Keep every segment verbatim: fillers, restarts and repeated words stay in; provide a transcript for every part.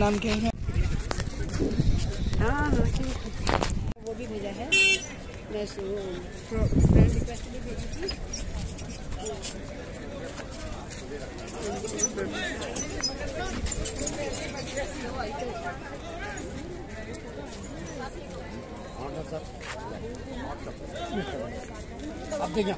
नाम क्या है? हाँ हाँ वो भी भेजा है, मैं फ्रेंड रिक्वेस्ट भी भेजी थी। अब देखिए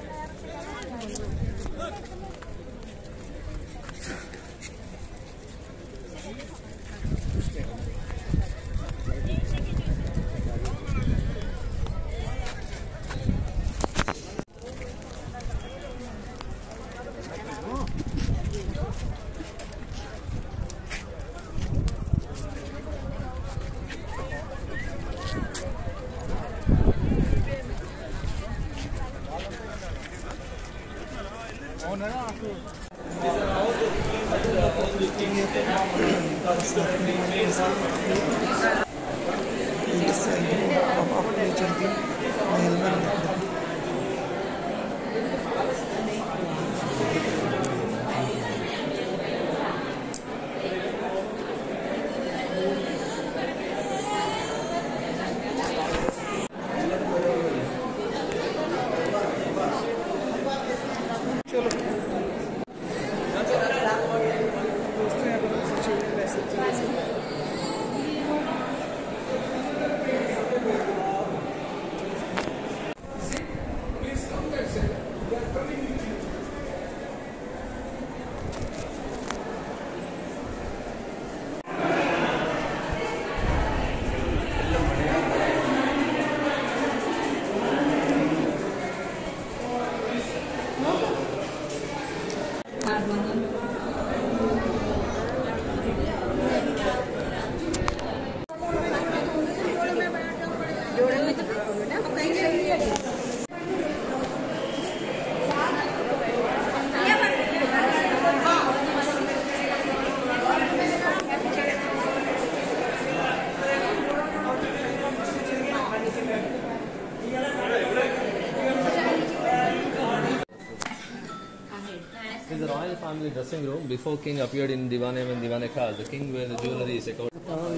This is the royal family dressing room. Before king appeared in Diwane when Diwane Khas, the king wear the jewelry is according.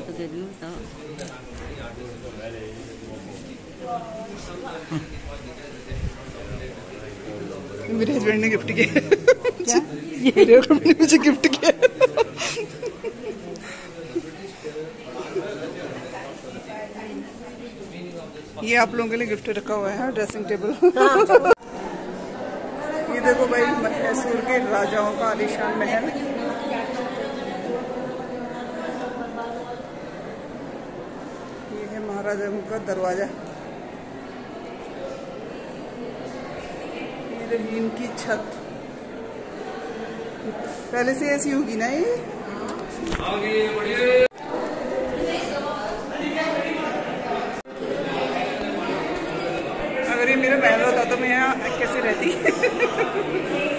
मेरे हस्बैंड ने गिफ्ट किया। क्या? मेरे हस्बैंड ने मुझे गिफ्ट किया। ये आप लोगों के लिए गिफ्ट रखा हुआ है ड्रेसिंग टेबल। ये देखो भाई मैसूर के राजाओं का आलीशान महल। ये है महाराजाओं का दरवाजा। ये रही इनकी छत। पहले से ऐसी होगी ना ये। अगर ये मेरा महल होता तो मैं यहाँ कैसे रहती।